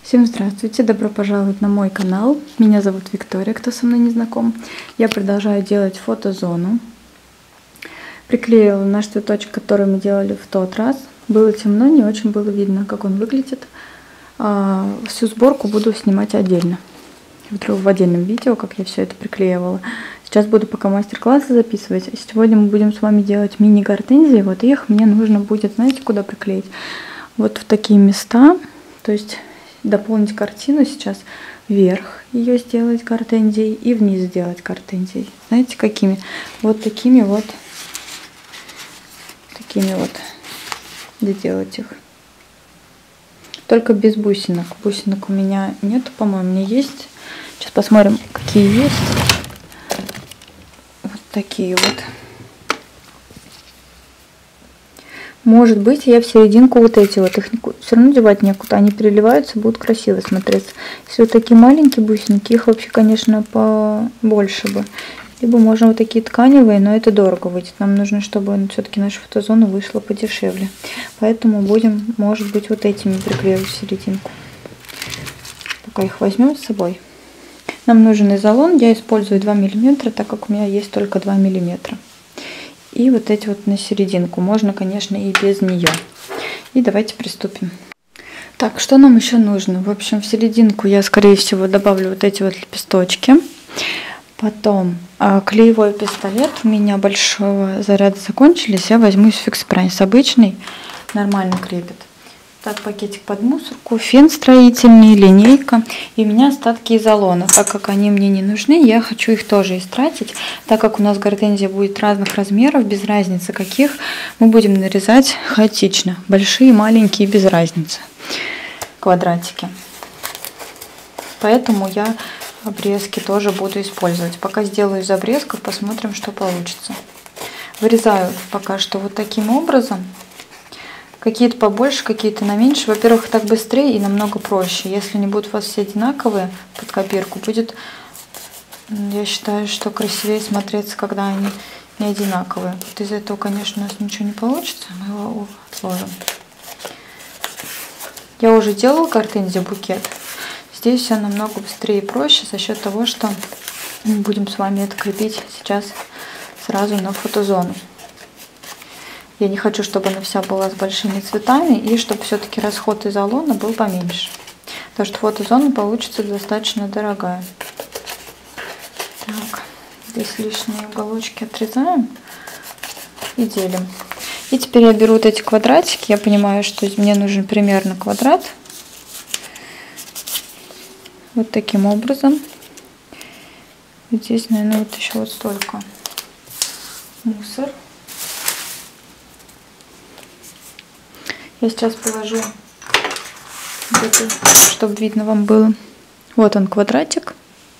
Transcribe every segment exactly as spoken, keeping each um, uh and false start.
Всем здравствуйте, добро пожаловать на мой канал. Меня зовут Виктория, кто со мной не знаком. Я продолжаю делать фотозону. Приклеила наш цветочек, который мы делали в тот раз. Было темно, не очень было видно, как он выглядит. А всю сборку буду снимать отдельно. В отдельном видео, как я все это приклеивала. Сейчас буду пока мастер-классы записывать. Сегодня мы будем с вами делать мини-гортензии. Вот их мне нужно будет, знаете, куда приклеить? Вот в такие места. То есть дополнить картину сейчас, вверх ее сделать гортензией и вниз сделать гортензией. Знаете, какими? Вот такими вот, такими вот доделать их. Только без бусинок. Бусинок у меня нету, по-моему, у меня есть. Сейчас посмотрим, какие есть. Вот такие вот. Может быть, я в серединку вот эти вот, их все равно девать некуда, они переливаются, будут красиво смотреться. Если вот такие маленькие бусинки, их вообще, конечно, побольше бы. Либо можно вот такие тканевые, но это дорого выйдет. Нам нужно, чтобы все-таки наша фотозона вышла подешевле. Поэтому будем, может быть, вот этими приклеивать в серединку. Пока их возьмем с собой. Нам нужен изолон, я использую два миллиметра, так как у меня есть только два миллиметра. И вот эти вот на серединку. Можно, конечно, и без нее. И давайте приступим. Так, что нам еще нужно? В общем, в серединку я, скорее всего, добавлю вот эти вот лепесточки. Потом а, клеевой пистолет. У меня большого заряда закончились. Я возьму из Fix Price. Обычный, нормально крепит. Так, пакетик под мусорку, фен строительный, линейка. И у меня остатки изолона. Так как они мне не нужны, я хочу их тоже истратить. Так как у нас гортензия будет разных размеров, без разницы каких, мы будем нарезать хаотично. Большие, маленькие, без разницы. Квадратики. Поэтому я обрезки тоже буду использовать. Пока сделаю из обрезков, посмотрим, что получится. Вырезаю пока что вот таким образом. Какие-то побольше, какие-то на меньше. Во-первых, так быстрее и намного проще. Если не будут у вас все одинаковые под копирку, будет, я считаю, что красивее смотреться, когда они не одинаковые. Вот из этого, конечно, у нас ничего не получится. Мы его отложим. Я уже делала гортензию букет. Здесь все намного быстрее и проще за счет того, что мы будем с вами это крепить сейчас сразу на фотозону. Я не хочу, чтобы она вся была с большими цветами, и чтобы все-таки расход изолона был поменьше. Потому что фотозона получится достаточно дорогая. Так, здесь лишние уголочки отрезаем и делим. И теперь я беру вот эти квадратики. Я понимаю, что мне нужен примерно квадрат. Вот таким образом. Вот здесь, наверное, вот еще вот столько мусор. Я сейчас положу, чтобы видно вам было. Вот он, квадратик.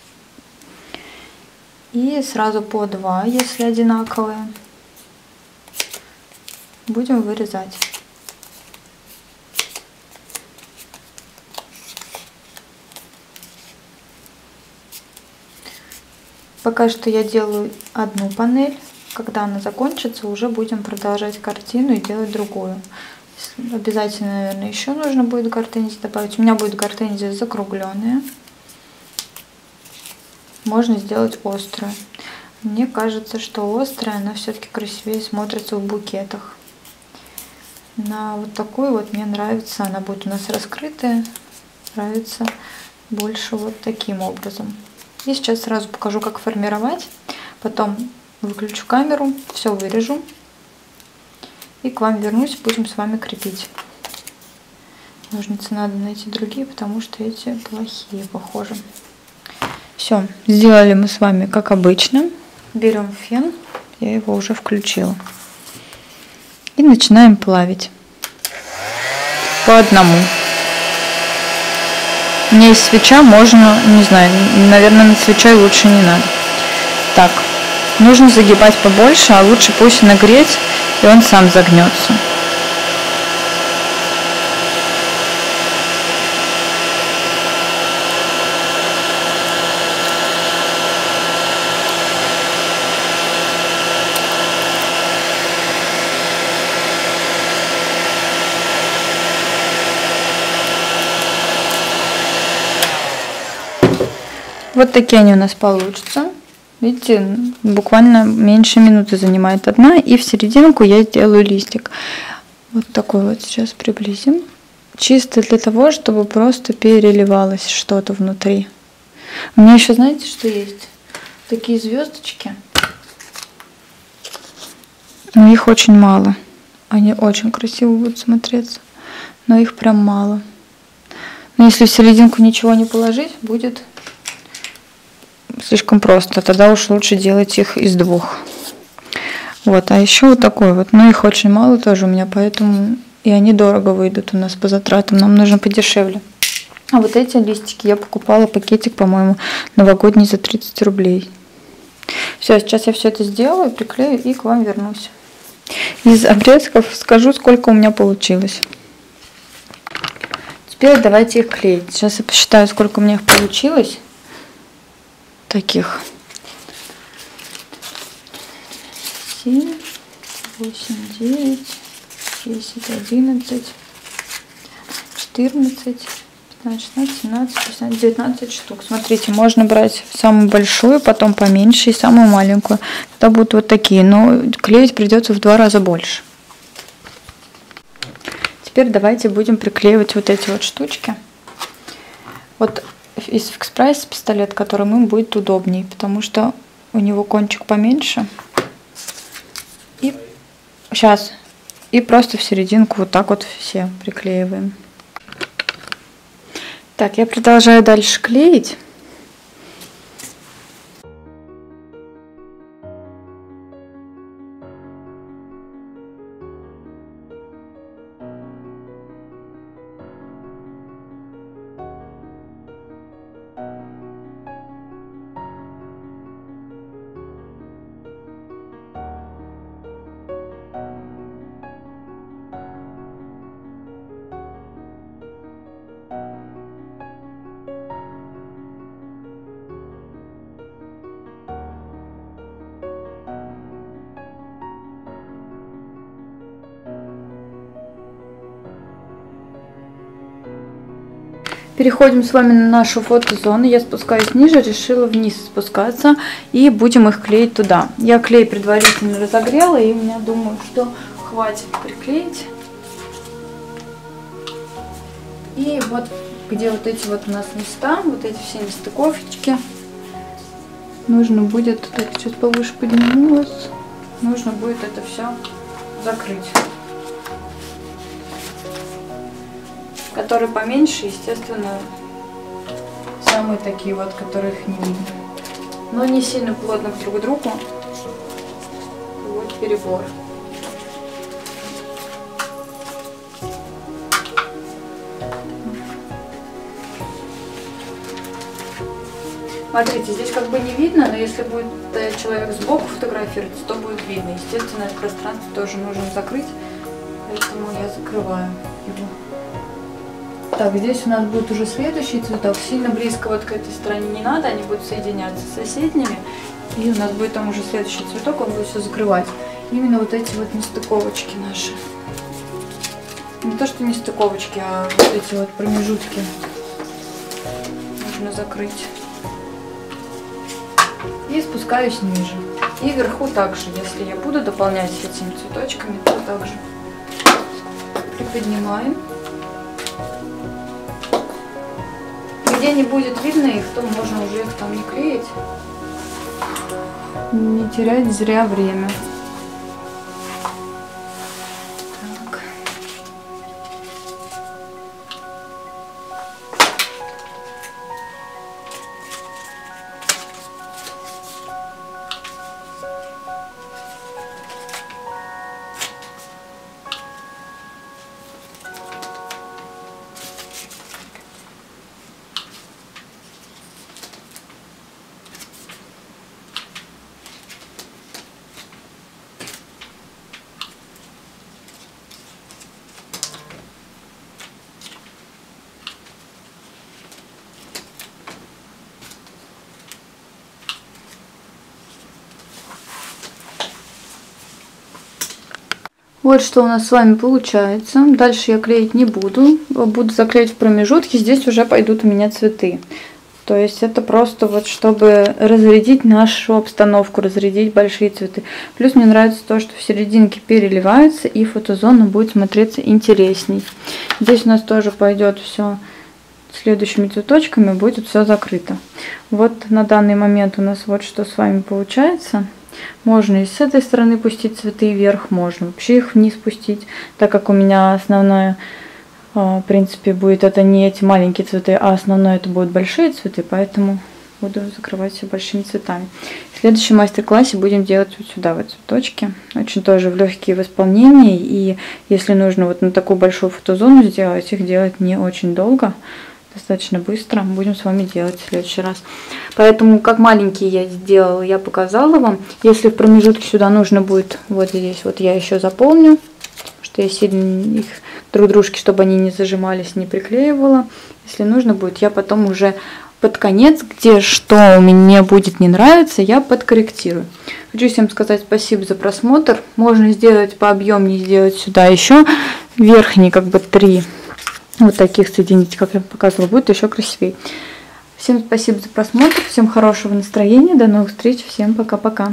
И сразу по два, если одинаковые, будем вырезать. Пока что я делаю одну панель. Когда она закончится, уже будем продолжать картину и делать другую. Обязательно, наверное, еще нужно будет гортензию добавить. У меня будет гортензия закругленная. Можно сделать острую. Мне кажется, что острая, она все-таки красивее смотрится в букетах. На вот такую вот мне нравится. Она будет у нас раскрытая. Нравится больше вот таким образом. И сейчас сразу покажу, как формировать. Потом выключу камеру, все вырежу. И к вам вернусь, будем с вами крепить. Ножницы надо найти другие, потому что эти плохие, похоже. Все, сделали мы с вами как обычно. Берем фен, я его уже включила. И начинаем плавить. По одному. У меня есть свеча, можно, не знаю, наверное, над свечой лучше не надо. Так, нужно загибать побольше, а лучше пусть нагреть, и он сам загнется. Вот такие они у нас получатся. Видите, буквально меньше минуты занимает одна. И в серединку я сделаю листик. Вот такой вот сейчас приблизим. Чисто для того, чтобы просто переливалось что-то внутри. У меня еще, знаете, что есть? Такие звездочки. Но их очень мало. Они очень красиво будут смотреться. Но их прям мало. Но если в серединку ничего не положить, будет слишком просто. Тогда уж лучше делать их из двух. Вот, а еще вот такой вот. Но их очень мало тоже у меня, поэтому и они дорого выйдут у нас по затратам. Нам нужно подешевле. А вот эти листики я покупала пакетик, по-моему, новогодний за тридцать рублей. Все, сейчас я все это сделаю, приклею и к вам вернусь. Из обрезков скажу, сколько у меня получилось. Теперь давайте их клеить. Сейчас я посчитаю, сколько у меня их получилось. Таких. семь, восемь, девять, десять, одиннадцать, четырнадцать, пятнадцать, шестнадцать, семнадцать, шестнадцать, девятнадцать штук. Смотрите, можно брать самую большую, потом поменьше и самую маленькую. Тогда будут вот такие, но клеить придется в два раза больше. Теперь давайте будем приклеивать вот эти вот штучки. Вот из Fix Price пистолет, которым им будет удобнее, потому что у него кончик поменьше. И сейчас. И просто в серединку вот так вот все приклеиваем. Так, я продолжаю дальше клеить. Переходим с вами на нашу фотозону. Я спускаюсь ниже, решила вниз спускаться и будем их клеить туда. Я клей предварительно разогрела, и у меня, думаю, что хватит приклеить. И вот где вот эти вот у нас места, вот эти все нестыковочки, нужно будет, так, чуть повыше поднималась, нужно будет это все закрыть. Которые поменьше, естественно, самые такие вот, которых не видно. Но не сильно плотно друг к другу. Вот перебор. Смотрите, здесь как бы не видно, но если будет человек сбоку фотографироваться, то будет видно. Естественно, это пространство тоже нужно закрыть, поэтому я закрываю его. Так, здесь у нас будет уже следующий цветок. Сильно близко вот к этой стороне не надо, они будут соединяться с соседними. И у нас будет там уже следующий цветок, он будет все закрывать. Именно вот эти вот нестыковочки наши. Не то, что нестыковочки, а вот эти вот промежутки нужно закрыть. И спускаюсь ниже. И вверху также, если я буду дополнять этими цветочками, то также приподнимаем. Где не будет видно их, то можно уже их там не клеить, не терять зря время. Так. Вот что у нас с вами получается. Дальше я клеить не буду. Буду заклеить в промежутке. Здесь уже пойдут у меня цветы. То есть это просто вот чтобы разрядить нашу обстановку, разрядить большие цветы. Плюс мне нравится то, что в серединке переливается и фотозона будет смотреться интересней. Здесь у нас тоже пойдет все следующими цветочками, будет все закрыто. Вот на данный момент у нас вот что с вами получается. Можно и с этой стороны пустить цветы вверх, можно вообще их вниз пустить, так как у меня основное, в принципе, будет это не эти маленькие цветы, а основное это будут большие цветы, поэтому буду закрывать все большими цветами. В следующем мастер-классе будем делать вот сюда вот цветочки, очень тоже в легкие в исполнении, и если нужно вот на такую большую фотозону сделать, их делать не очень долго, достаточно быстро будем с вами делать в следующий раз. Поэтому как маленькие я сделала, я показала вам. Если в промежутке сюда нужно будет, вот здесь вот я еще заполню, что я сильно их друг дружки, чтобы они не зажимались, не приклеивала. Если нужно будет, я потом уже под конец, где что мне будет не нравиться, я подкорректирую. Хочу всем сказать спасибо за просмотр. Можно сделать пообъемнее, сделать сюда еще верхние как бы три вот таких соединить, как я показывала, будет еще красивее. Всем спасибо за просмотр, всем хорошего настроения, до новых встреч, всем пока-пока.